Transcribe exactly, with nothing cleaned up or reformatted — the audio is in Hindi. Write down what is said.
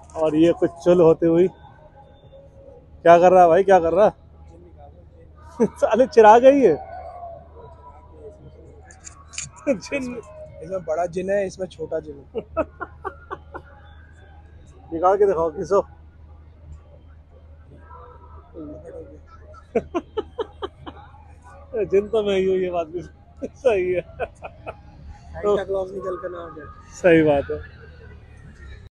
और ये कुछ चुल होते हुई क्या कर रहा है भाई, क्या कर रहा है? साले चिराग है ये। जिन इसमें बड़ा जिन है, इसमें छोटा जिन है। निकाल के दिखाओ किसो। जिन तो मैं ही हूँ, ये बात भी सही है। सांता क्लॉज निकल कर ना आ जाए। सही बात है।